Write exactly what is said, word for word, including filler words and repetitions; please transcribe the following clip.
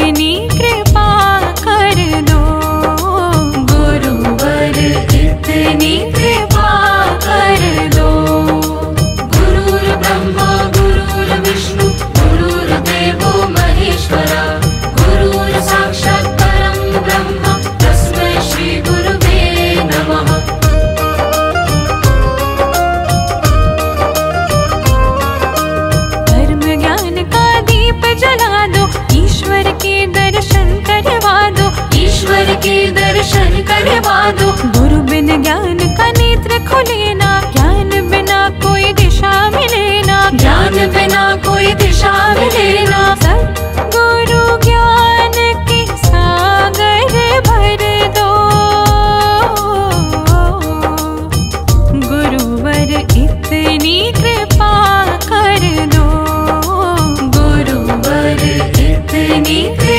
इतनी कृपा कर दो, गुरुवर इतनी कृपा कर दो। गुरुर् ब्रह्मा गुरुर्विष्णु गुरुर्देवो महेश्वरा, गुरुर् साक्षात् परं ब्रह्म तस्मै श्री गुरुवे नमः। धर्म ज्ञान का दीप जला दो, ईश्वर के दर्शन करवा दो, ईश्वर के दर्शन करवा दो। गुरु बिन ज्ञान का नेत्र खुले ना, ज्ञान बिना कोई दिशा मिले ना, ज्ञान बिना कोई दिशा मिले ना। सद्गुरु ज्ञान के सागर भर दो, गुरुवर इतनी कृपा कर दो, गुरुवर इतनी कृपा